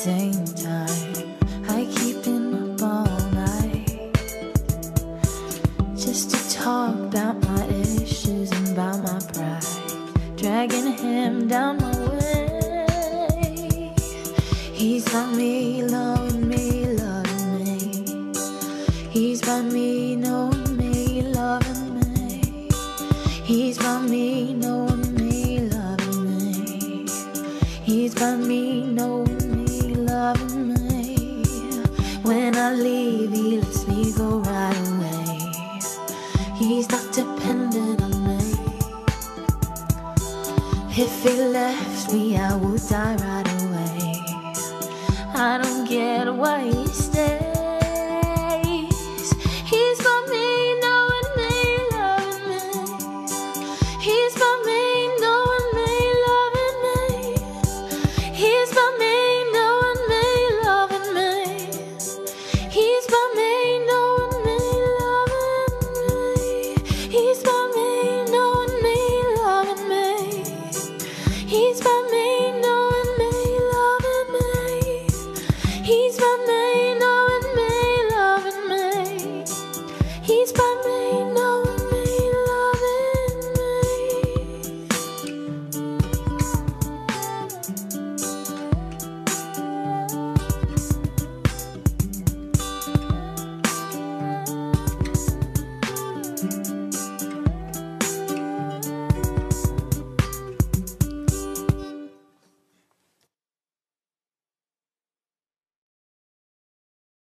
same time, I keep him up all night just to talk about my issues and about my pride, dragging him down my way. He's by me, loving me, loving me. He's by me, knowing me, loving me. He's by me, knowing me, loving me. He's by me, knowing me, loving me. When I leave, he lets me go right away. He's not dependent on me. If he left me, I would die right away. I don't get why he stays. He's by me, knowing me, loving me. He's by me, knowing me, loving me. He's by me, knowing me, loving me. He's by me, knowing me, loving me. He's by me, knowing me, loving me. He's by me, knowing me, loving me. He's by me, knowing me, loving me. He's by